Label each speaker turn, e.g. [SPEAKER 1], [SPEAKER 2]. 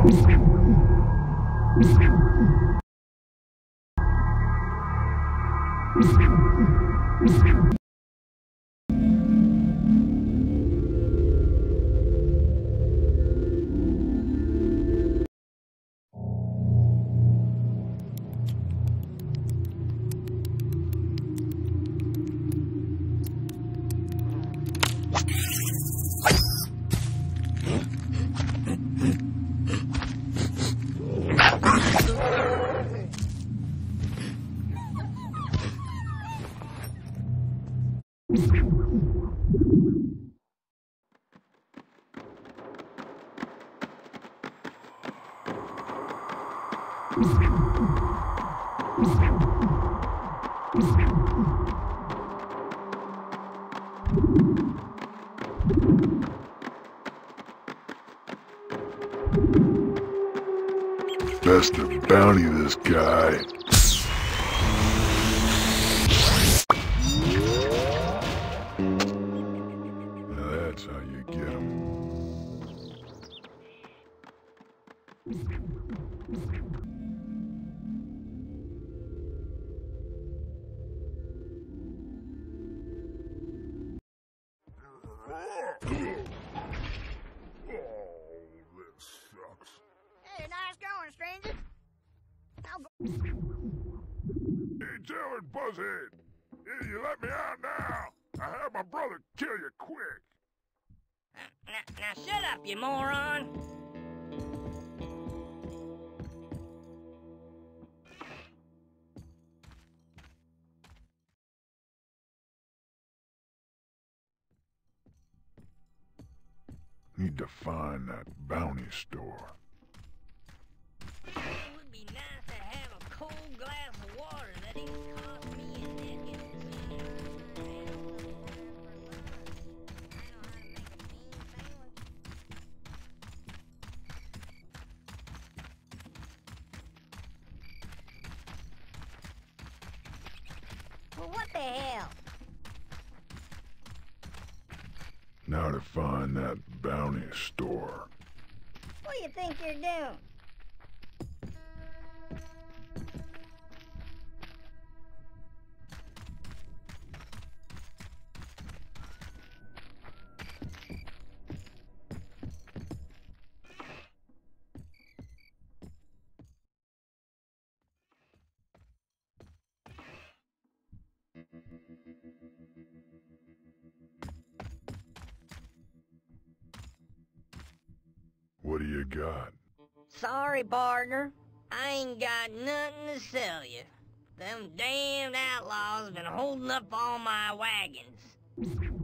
[SPEAKER 1] Best to bounty this guy. Now that's how you get him.
[SPEAKER 2] Hey, Taylor Buzzhead! You let me out now! I had my brother kill you quick!
[SPEAKER 3] Now shut up, you moron!
[SPEAKER 1] Need to find that bounty store.
[SPEAKER 3] It would be nice to have a cold glass of water that didn't cost me a neck
[SPEAKER 4] Well, what the hell?
[SPEAKER 1] Now to find that bounty store.
[SPEAKER 4] What do you think you're doing?
[SPEAKER 1] What do you got?
[SPEAKER 3] Sorry, partner. I ain't got nothing to sell you. Them damned outlaws been holding up all my wagons.